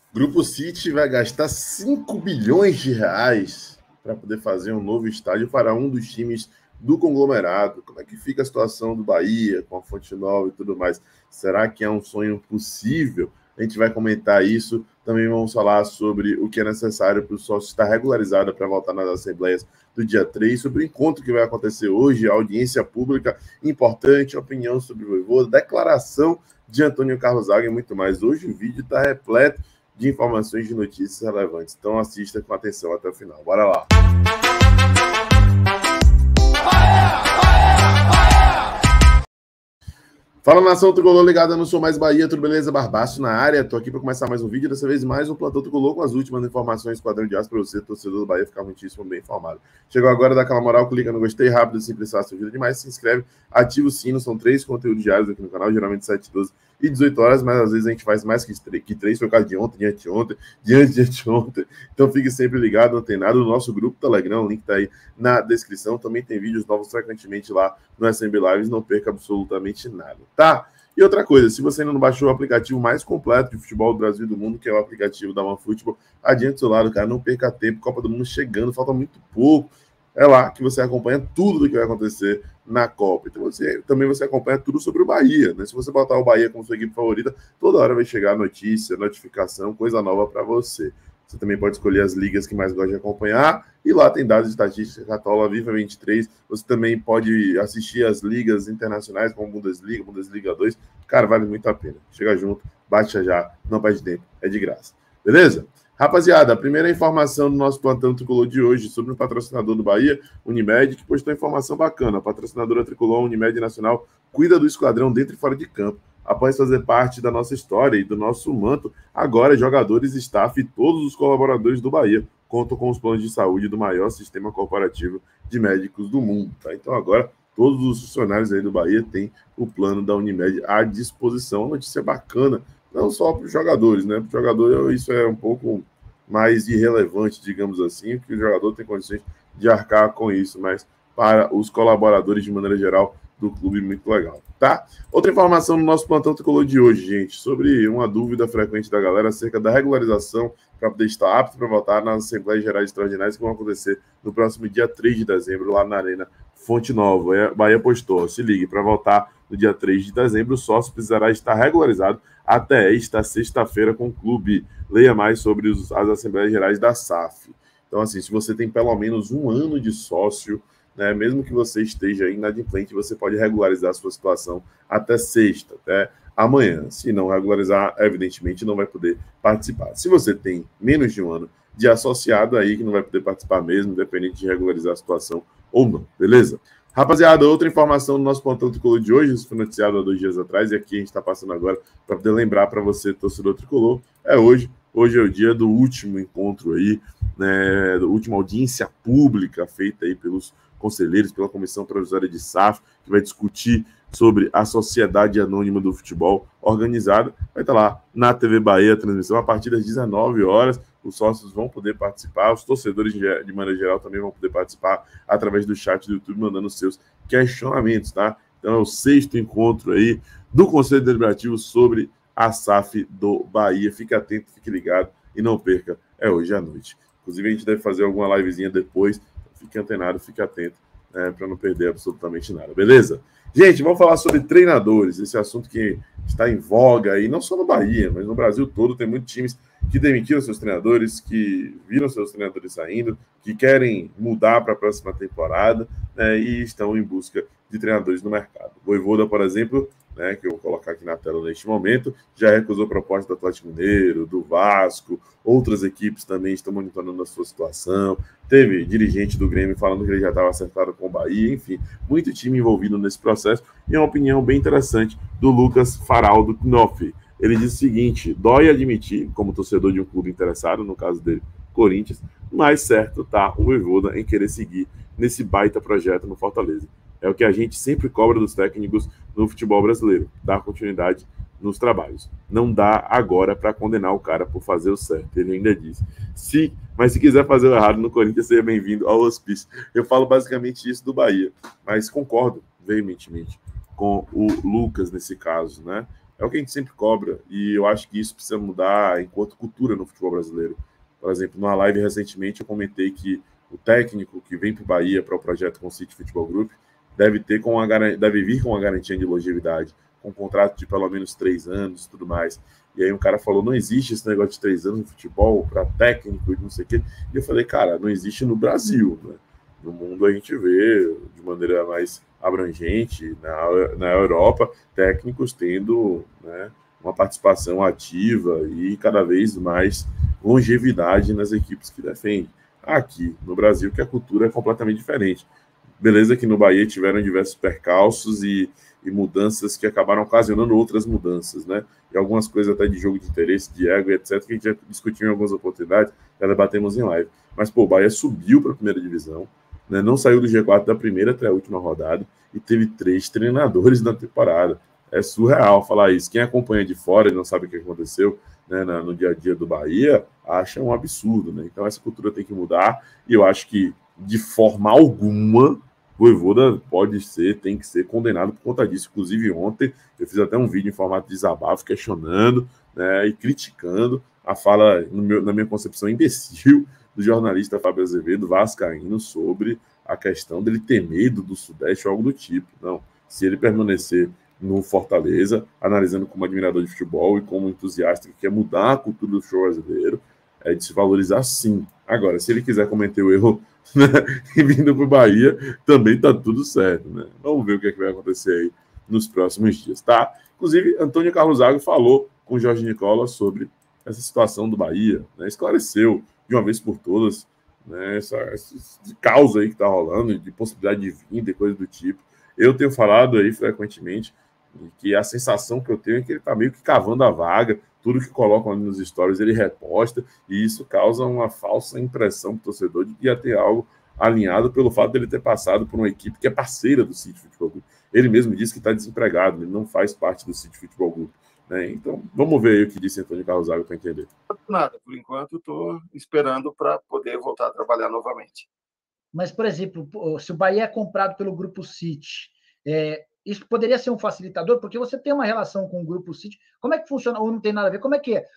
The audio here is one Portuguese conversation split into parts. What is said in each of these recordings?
Grupo City vai gastar 5 bilhões de reais para poder fazer um novo estádio para um dos times do conglomerado. Como é que fica a situação do Bahia, com a Fonte Nova e tudo mais? Será que é um sonho possível? A gente vai comentar isso. Também vamos falar sobre o que é necessário para o sócio estar regularizado para voltar nas assembleias do dia 3, sobre o encontro que vai acontecer hoje, a audiência pública importante, opinião sobre o Vojvoda, declaração de Antônio Carlos Zaga e muito mais. Hoje o vídeo está repleto de informações de notícias relevantes. Então assista com atenção até o final. Bora lá! Fala, nação tricolor ligada no Sou Mais Bahia, tudo beleza? Barbaço na área, tô aqui para começar mais um vídeo, dessa vez mais um plantão tricolor com as últimas informações padrão de aço para você, torcedor do Bahia, ficar muitíssimo bem informado. Chegou agora, dá aquela moral, clica no gostei, rápido, simples, fácil, ajuda demais, se inscreve, ativa o sino, são 3 conteúdos diários aqui no canal, geralmente 7, 12 e 18 horas, mas às vezes a gente faz mais que 3, foi o caso de ontem, de anteontem, de anteontem, então fique sempre ligado, antenado no nosso grupo Telegram, o link tá aí na descrição, também tem vídeos novos frequentemente lá no SMB Lives, não perca absolutamente nada, tá? E outra coisa, se você ainda não baixou o aplicativo mais completo de futebol do Brasil e do mundo, que é o aplicativo da OneFootball, adiante do seu lado, cara, não perca tempo, Copa do Mundo chegando, falta muito pouco, é lá que você acompanha tudo do que vai acontecer na Copa. Então você acompanha tudo sobre o Bahia, né? Se você botar o Bahia como sua equipe favorita, toda hora vai chegar notícia, notificação, coisa nova para você. Você também pode escolher as ligas que mais gosta de acompanhar, e lá tem dados estatísticos, Catola, Viva 23. Você também pode assistir as ligas internacionais, como Bundesliga, Bundesliga 2. Cara, vale muito a pena. Chega junto, baixa já, não perde tempo, é de graça. Beleza? Rapaziada, a primeira informação do nosso plantão tricolor de hoje sobre o patrocinador do Bahia, Unimed, que postou informação bacana. A patrocinadora tricolor Unimed Nacional cuida do esquadrão dentro e fora de campo. Após fazer parte da nossa história e do nosso manto, agora jogadores, staff e todos os colaboradores do Bahia contam com os planos de saúde do maior sistema corporativo de médicos do mundo. Tá? Então agora todos os funcionários aí do Bahia têm o plano da Unimed à disposição. Uma notícia bacana, não só para os jogadores, né? Para o jogador isso é um pouco mais irrelevante, digamos assim, porque o jogador tem condições de arcar com isso, mas para os colaboradores de maneira geral do clube, muito legal, tá? Outra informação no nosso plantão tricolor de hoje, gente, sobre uma dúvida frequente da galera acerca da regularização para poder estar apto para votar nas Assembleias Gerais Extraordinárias que vão acontecer no próximo dia 3 de dezembro, lá na Arena Fonte Nova. A Bahia postou, se ligue, para votar no dia 3 de dezembro, o sócio precisará estar regularizado até esta sexta-feira com o clube. Leia mais sobre as Assembleias Gerais da SAF. Então, assim, se você tem pelo menos um ano de sócio, né, mesmo que você esteja inadimplente, você pode regularizar a sua situação até sexta, até amanhã. Se não regularizar, evidentemente não vai poder participar. Se você tem menos de um ano de associado, aí que não vai poder participar mesmo, independente de regularizar a situação ou não, beleza? Rapaziada, outra informação do nosso plantão tricolor de hoje, isso foi noticiado há 2 dias atrás, e aqui a gente está passando agora para poder lembrar para você, torcedor tricolor, é hoje é o dia do último encontro aí, né, da última audiência pública feita aí pelos conselheiros, pela Comissão Provisória de SAF, que vai discutir sobre a Sociedade Anônima do Futebol organizada. Vai estar lá na TV Bahia, a transmissão a partir das 19 horas. Os sócios vão poder participar, os torcedores de maneira geral também vão poder participar através do chat do YouTube, mandando seus questionamentos, tá? Então é o 6º encontro aí do Conselho Deliberativo sobre a SAF do Bahia. Fique atento, fique ligado e não perca, é hoje à noite. Inclusive a gente deve fazer alguma livezinha depois. Fique antenado, fique atento, né, para não perder absolutamente nada, beleza? Gente, vamos falar sobre treinadores, esse assunto que está em voga aí, não só no Bahia, mas no Brasil todo. Tem muitos times que demitiram seus treinadores, que viram seus treinadores saindo, que querem mudar para a próxima temporada, né, e estão em busca de treinadores no mercado. O Vojvoda, por exemplo, né, que eu vou colocar aqui na tela neste momento, já recusou proposta do Atlético Mineiro, do Vasco, outras equipes também estão monitorando a sua situação. Teve dirigente do Grêmio falando que ele já estava acertado com o Bahia, enfim, muito time envolvido nesse processo, e uma opinião bem interessante do Lucas Faraldo Knopf. Ele diz o seguinte: dói admitir, como torcedor de um clube interessado, no caso dele, Corinthians, mas certo tá o Vojvoda em querer seguir nesse baita projeto no Fortaleza. É o que a gente sempre cobra dos técnicos no futebol brasileiro, dar continuidade nos trabalhos. Não dá agora para condenar o cara por fazer o certo. Ele ainda diz. Mas se quiser fazer o errado no Corinthians, seja bem-vindo ao hospício. Eu falo basicamente isso do Bahia, mas concordo veementemente com o Lucas nesse caso, né? É o que a gente sempre cobra, e eu acho que isso precisa mudar enquanto cultura no futebol brasileiro. Por exemplo, numa live recentemente eu comentei que o técnico que vem para o Bahia, para o projeto com o City Futebol Group, deve vir com uma garantia de longevidade, com um contrato de pelo menos 3 anos e tudo mais. E aí um cara falou, não existe esse negócio de 3 anos no futebol para técnico e não sei o quê. E eu falei, cara, não existe no Brasil, né? No mundo a gente vê de maneira mais abrangente, na Europa, técnicos tendo, né, uma participação ativa e cada vez mais longevidade nas equipes que defendem. Aqui no Brasil, que a cultura é completamente diferente. Beleza que no Bahia tiveram diversos percalços e mudanças que acabaram ocasionando outras mudanças, né? E algumas coisas até de jogo de interesse, de ego, etc., que a gente já discutiu em algumas oportunidades, já debatemos em live. Mas, pô, o Bahia subiu para a primeira divisão, né? Não saiu do G4 da primeira até a última rodada e teve 3 treinadores na temporada. É surreal falar isso. Quem acompanha de fora e não sabe o que aconteceu, né, no dia a dia do Bahia, acha um absurdo, né? Então essa cultura tem que mudar e eu acho que, de forma alguma, o Vojvoda tem que ser condenado por conta disso. Inclusive, ontem eu fiz até um vídeo em formato de desabafo, questionando, né, e criticando a fala, na minha concepção, imbecil do jornalista Fábio Azevedo, vascaíno, sobre a questão dele ter medo do Sudeste ou algo do tipo. Não, se ele permanecer no Fortaleza, analisando como admirador de futebol e como entusiasta que quer mudar a cultura do futebol brasileiro, é de se valorizar sim. Agora, se ele quiser cometer o erro, né, e vindo para o Bahia, também está tudo certo, né? Vamos ver o que, é que vai acontecer aí nos próximos dias, tá? Inclusive, Antônio Carlos Zago falou com o Jorge Nicola sobre essa situação do Bahia, né? Esclareceu de uma vez por todas, né, essa causa aí que está rolando, de possibilidade de vinda e coisa do tipo. Eu tenho falado aí frequentemente que a sensação que eu tenho é que ele está meio que cavando a vaga, tudo que colocam ali nos stories ele reposta, e isso causa uma falsa impressão para o torcedor de que ia ter algo alinhado pelo fato dele ter passado por uma equipe que é parceira do City Futebol Group. Ele mesmo disse que está desempregado, ele não faz parte do City Futebol Group, né? Então, vamos ver aí o que disse Antônio Carlos Zago para entender. Nada, por enquanto estou esperando para poder voltar a trabalhar novamente. Mas, por exemplo, se o Bahia é comprado pelo Grupo City, isso poderia ser um facilitador, porque você tem uma relação com o Grupo City. Como é que funciona? Ou não tem nada a ver? Como é que é?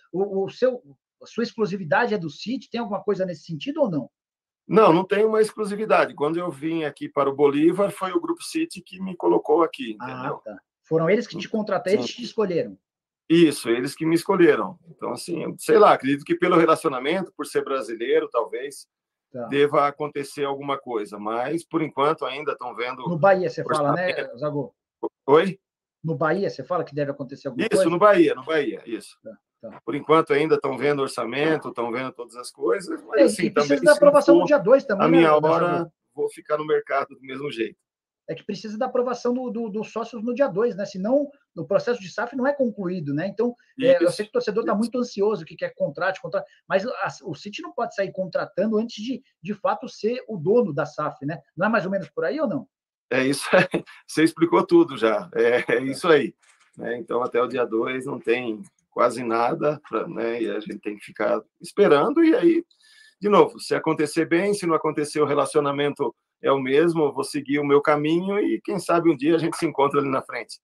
A sua exclusividade é do City? Tem alguma coisa nesse sentido ou não? Não, não tem uma exclusividade. Quando eu vim aqui para o Bolívar, foi o Grupo City que me colocou aqui, entendeu? Tá. Foram eles que te contrataram, eles te escolheram. Isso, eles que me escolheram. Então, assim, sei lá, acredito que pelo relacionamento, por ser brasileiro, talvez deva acontecer alguma coisa, mas por enquanto ainda estão vendo... No Bahia você fala, né, Zago? Oi? No Bahia você fala que deve acontecer alguma coisa? Isso, no Bahia, isso. Tá. Por enquanto ainda estão vendo orçamento, estão vendo todas as coisas, mas assim, precisa da aprovação no dia 2 também, a minha hora, vou ficar no mercado do mesmo jeito. É que precisa da aprovação dos sócios no dia 2, né? Senão, o processo de SAF não é concluído, né? Então, eu sei que o torcedor está muito ansioso, que quer contrato, mas o City não pode sair contratando antes de fato, ser o dono da SAF, né? Não é mais ou menos por aí ou não? É isso aí. Você explicou tudo já. É isso aí. Né? Então, até o dia 2 não tem quase nada, né? E a gente tem que ficar esperando, e aí, de novo, se acontecer bem, se não acontecer, o relacionamento é o mesmo, eu vou seguir o meu caminho e quem sabe um dia a gente se encontra ali na frente.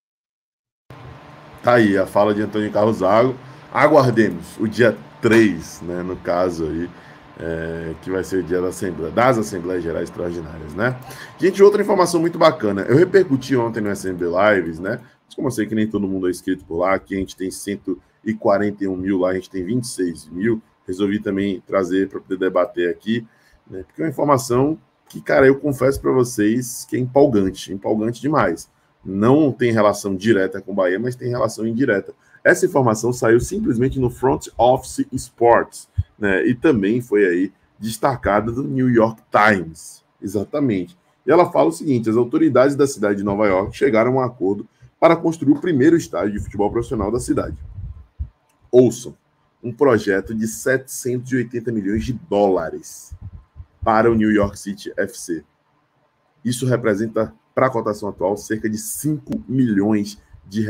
Tá aí a fala de Antônio Carlos Zago. Aguardemos o dia 3, né, no caso aí, que vai ser o dia das Assembleias Gerais Extraordinárias, né? Gente, outra informação muito bacana. Eu repercuti ontem no SMB Lives, né? Mas como eu sei que nem todo mundo é inscrito por lá, aqui a gente tem 141 mil, lá a gente tem 26 mil. Resolvi também trazer para poder debater aqui, né? Porque é uma informação que, cara, eu confesso para vocês que é empolgante demais. Não tem relação direta com o Bahia, mas tem relação indireta. Essa informação saiu simplesmente no Front Office Sports, né? E também foi aí destacada do New York Times, exatamente. E ela fala o seguinte: as autoridades da cidade de Nova York chegaram a um acordo para construir o primeiro estádio de futebol profissional da cidade. Ouçam, um projeto de 780 milhões de dólares para o New York City FC. Isso representa, para a cotação atual, cerca de 5 bilhões de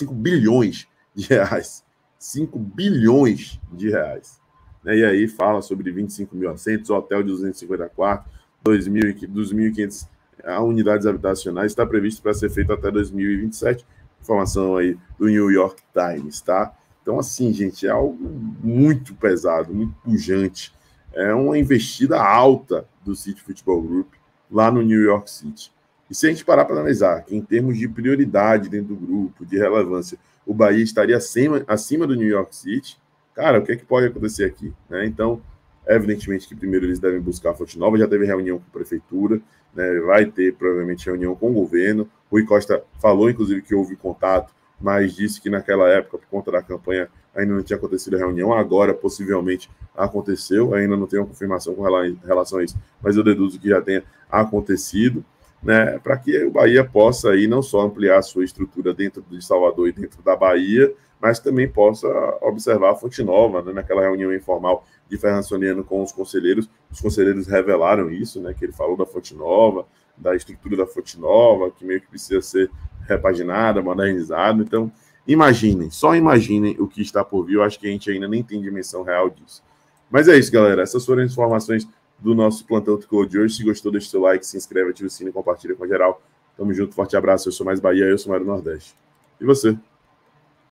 reais. 5 bilhões de reais. E aí fala sobre 25 mil assentos, hotel de 250 quartos, 2.500 unidades habitacionais, está previsto para ser feito até 2027. informação aí do New York Times, tá? Então, assim, gente, é algo muito pesado, muito pujante. É uma investida alta do City Football Group lá no New York City. E se a gente parar para analisar que em termos de prioridade dentro do grupo, de relevância, o Bahia estaria acima do New York City, cara, o que é que pode acontecer aqui? Né? Então, evidentemente que primeiro eles devem buscar a Fonte Nova, já teve reunião com a prefeitura, né? Vai ter provavelmente reunião com o governo. Rui Costa falou, inclusive, que houve contato, mas disse que naquela época, por conta da campanha, ainda não tinha acontecido a reunião. Agora, possivelmente, aconteceu. Ainda não tenho confirmação com relação a isso, mas eu deduzo que já tenha acontecido, né, para que o Bahia possa aí não só ampliar a sua estrutura dentro de Salvador e dentro da Bahia, mas também possa observar a Fonte Nova, né, naquela reunião informal de Fernando Soriano com os conselheiros revelaram isso, né, que ele falou da Fonte Nova, da estrutura da Fonte Nova, que meio que precisa ser repaginada, modernizada. Então, só imaginem o que está por vir. Eu acho que a gente ainda nem tem dimensão real disso. Mas é isso, galera. Essas foram as informações do nosso Plantão Tricolor de hoje. Se gostou, deixa o seu like, se inscreve, ativa o sino e compartilha com geral. Tamo junto, forte abraço. Eu sou Mais Bahia, eu sou Mário Nordeste. E você?